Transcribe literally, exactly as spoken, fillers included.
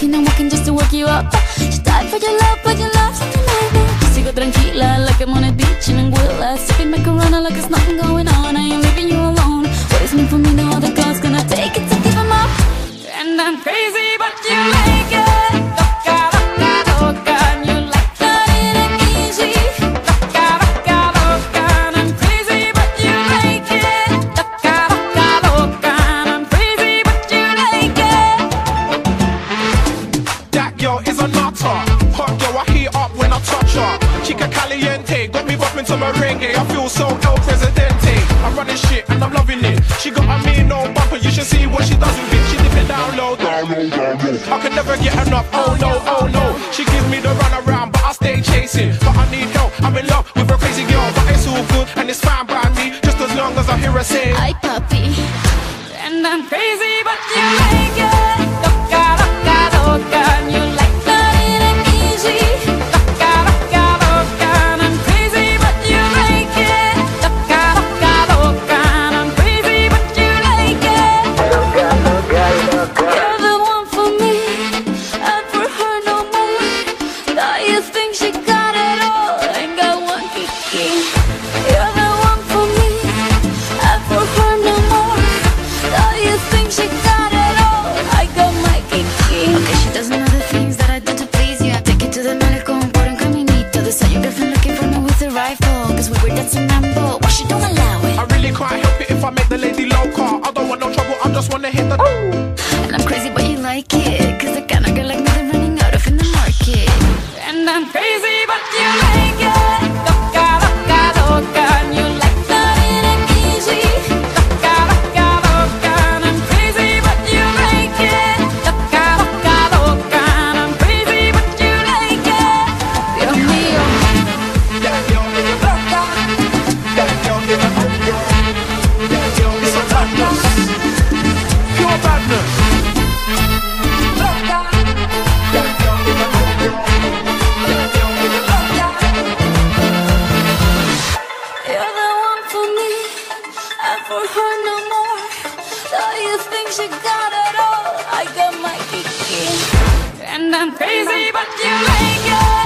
talking and walking just to work you up. She died for your love, but your love's undeniable. Sigo tranquila, like I'm on a beach in Anguilla, sipping my Corona like there's nothing going on. I ain't leaving you alone. What is meant for me, no other God's gonna take it to keep him up. And I'm crazy, but you like it. Loca, loca, loca, and you like that it ain't easy. Loca, loca, loca, and I'm crazy, but you like it. Loca, loca, loca, and I'm crazy, but you like it. That girl is a nutter. Hot girl, I heat up when I touch her. Chica caliente, got me bumping to merengue. I feel so El Presidente. I'm running shit and I'm loving it. She got a mean no bumper, you should see what she does with it. She dip it down low, down low, down low. I can never get enough, oh no, oh no. She gives me the run around, but I stay chasing. But I need help, I'm in love with a crazy girl. But it's all good and it's fine by me, just as long as I hear her say, Ay papi, and I'm crazy, but you like it. Loca, loca, loca, and you like that it ain't easy. Loca, loca, loca, and I'm crazy, but you like it. Loca, loca, loca, and I'm crazy, but you like it. Loca, loca, loca. You're the one for me, and for her no more. Now you think she got it all, ain't got one kiki. You're the one for me, and for her no more. Now you think she got it all, I got my kiki. Okay, she does know the things that I do to please you. I take it to the malecón por un caminito. They saw your girlfriend looking for me with a rifle, cause we were dancing mambo. Why she don't allow it? I really can't help it if I make the lady loca. I don't want no trouble, I just wanna hit the And I'm crazy but you like it, cause the kind of girl like me they're running out of in the market. And I'm crazy but you like it. Loca, loca, loca, and you like that it ain't easy. Loca, loca, loca, and I'm crazy but you like it. Loca, loca, loca, and I'm crazy but you like it. Dios mío. That girl is a loca. That girl is a loca. That girl is a badness. Pure badness. Loca. That girl is a loca. That girl is a loca. You're the one for me, and for her no more. Now you think she got it all, I got my kiki. And I'm crazy, but you like it.